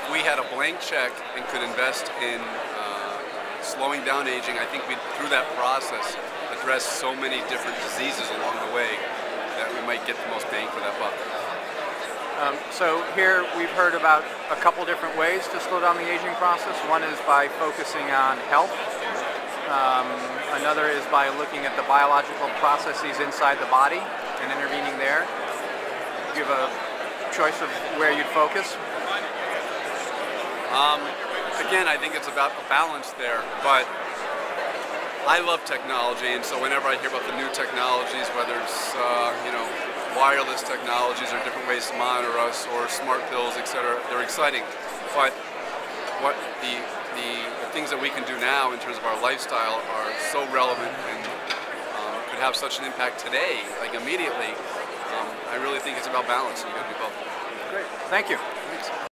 we had a blank check and could invest in slowing down aging, I think we'd, through that process, address so many different diseases along the way that we might get the most bang for that buck. So here we've heard about a couple different ways to slow down the aging process. One is by focusing on health. Another is by looking at the biological processes inside the body and intervening there. Do you have a choice of where you'd focus? Again, I think it's about a balance there, but I love technology, and so whenever I hear about the new technologies, whether it's wireless technologies or different ways to monitor us, or smart pills, etc., they're exciting. But what the things that we can do now in terms of our lifestyle are so relevant and could have such an impact today, like immediately. I really think it's about balance, and you got to do both. Great, thank you. Thanks.